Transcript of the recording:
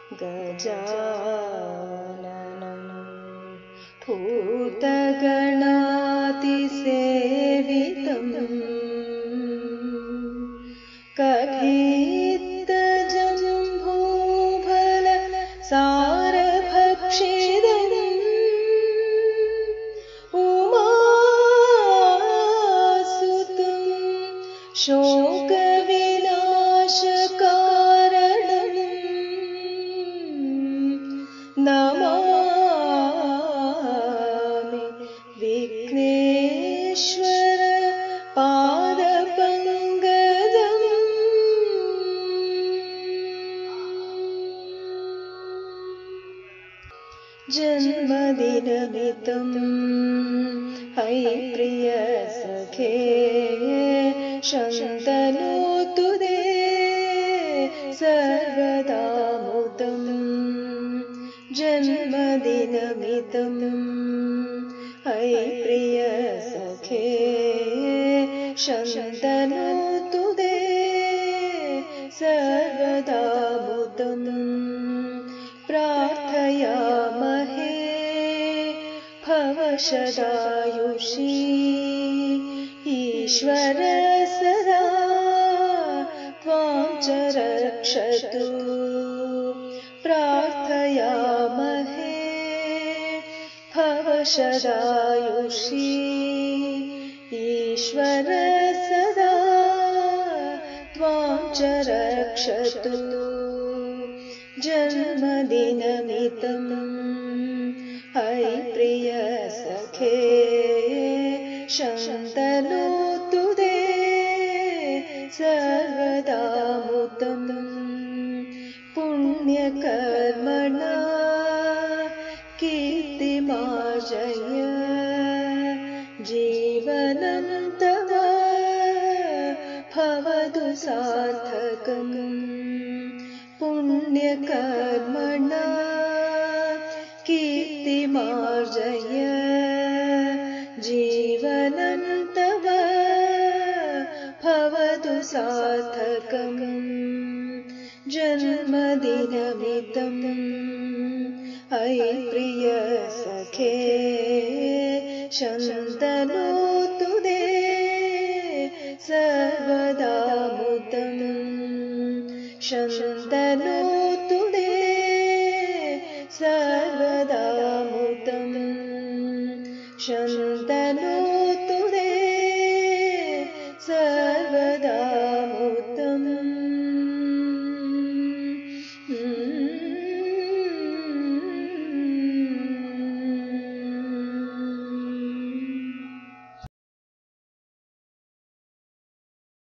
गजाननं भूतगणातिसेवितं कथितजम्बूफलसारभक्षितम् उमासुतं शोकविनाशकारणं नमामि विघ्नेश्वर पादपङ्कजम्। जन्मदिनमितं अयि प्रियसखे शन्तनोतु ते सर्वदा मुदम्। जन्मदिनमितं अयि प्रियसखे शन्तनोतु ते सर्वदा मुदम्। प्रार्थयामहे भवशदायुषी ईश्वर सदा त्वां च रक्षतु। प्रार्थयामहे भवशदायुषी ईश्वर सदा त्वां च रक्षतु। जन्मदिनमितं अयि प्रियसखे शन्तनोतु ते सर्वदा मुदम्। पुण्यकर्मणा कीर्तिमार्जय जीवनं तव भवतु सार्थकम्। पुण्यकर्मणा कीर्तिमार्जय जीवनं तव भवतु सार्थकम्। जन्मदिनमितं अयि प्रियसखे शन्तनोतु ते सर्वदा मुदम्। शन्तनोतु